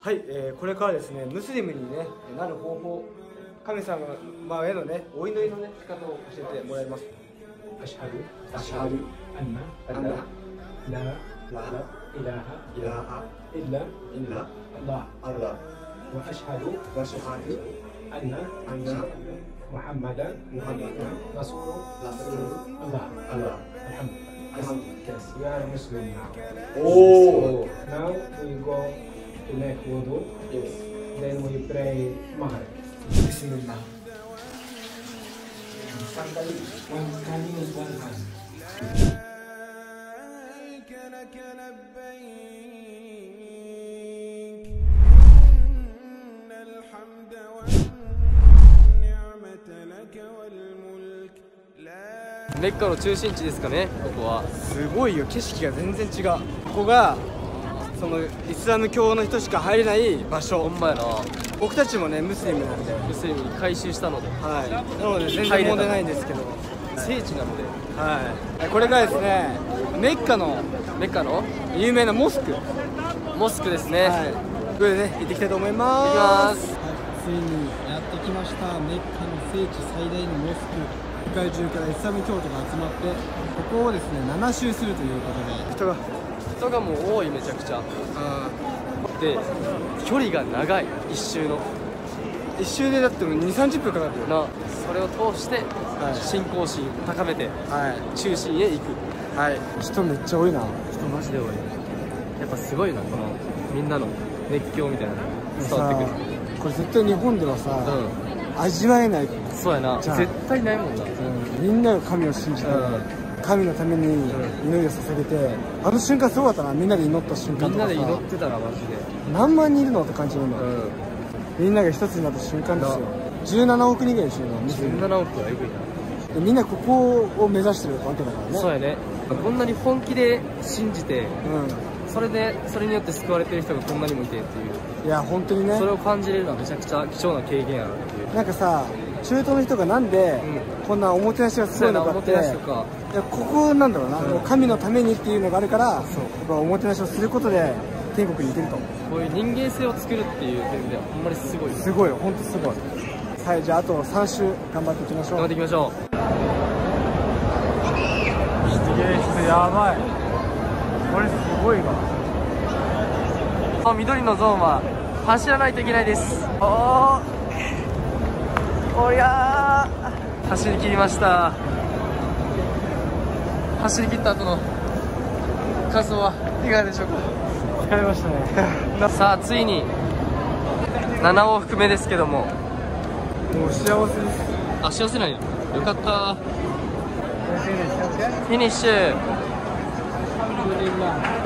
はい、これからですね、ムスリムに、ね、なる方法、神様へのね、お祈りのね、仕方を教えてもらいます。 アシハドアンナライラハイラアッラわアシハドアンナムハンマダンラスールアッラYes, we are Muslim now. Oh. So now we go to make wudu. Yes. Then we pray Maghrib. Bismillah. One standing with one hand. メッカの中心地ですかね、ここは。 すごいよ、景色が全然違う。ここがそのイスラム教の人しか入れない場所。 ほんまやな。 僕たちもね、ムスリムなんで、 ムスリムに改宗したので、 はい、なので全然問題ないんですけど、 聖地なので、 はい、これからですね、メッカの有名なモスクですね。 はい、これでね、行ってきたいと思います。 行きます。 ついにやってきました。メッカの聖地最大のモスク。世界中からイスラム教徒が集まって、ここをですね、7周するということで、 人がもう多い、めちゃくちゃ。で、距離が長い、一周でだっても2、30分かかるよな。それを通して、信仰心を高めて、中心へ行く。はい、人めっちゃ多いな。 人マジで多い。やっぱすごいな、このみんなの熱狂みたいなのが伝わってくる。 これ絶対日本ではさ、味わえない。 そうやな、絶対ないもんな。 みんなが神を信じて、神のために祈りを捧げて、あの瞬間すごかったな。みんなで祈った瞬間とかさ、 みんなで祈ってたらマジで何万人いるのって感じるの。みんなが一つになった瞬間ですよ。17億人ぐらいでしょ。 17億はエグいな。 みんなここを目指してるわけだからね。 そうやね。こんなに本気で信じて、それによって救われてる人がこんなにもいてっていう。 いや本当にね、 それを感じれるのはめちゃくちゃ貴重な経験やなっていう。 なんかさ、中東の人がなんでこんなおもてなしがすごいのかって、いやここなんだろうな、神のためにっていうのがあるから、やっぱおもてなしをすることで天国に行けると。 こういう人間性を作るっていう点ではほんまにすごい。 すごいよ、本当すごい。はい、じゃああと3周頑張っていきましょう。 頑張っていきましょう。 人やばい。これすごいわ。 緑のゾーンは走らないといけないです。おりゃー、走り切りました。走り切った後の感想はいかがでしょうか。 疲れましたね。 さあついに7往復目ですけども、 もう幸せです。 あ、幸せなんや。よかった。フィニッシュ。